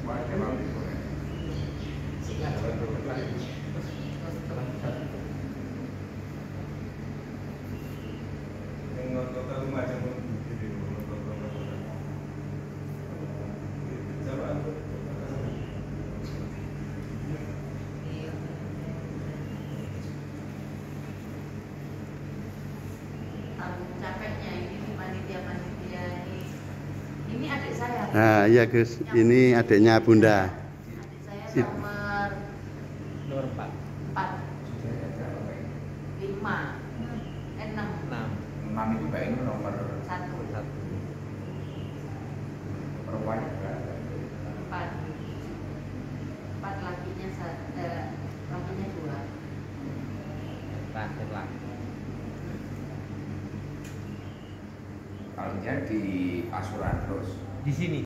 Capeknya ini panitia ini adik saya. Nah, iya Gus, ini adiknya Bunda. Adik saya nomor 4. 5. 6 itu Mbak ini nomor 1. perempuan 4 lakinya 2. Terakhir lagi. kalau dia di Pasuruan terus Di sini.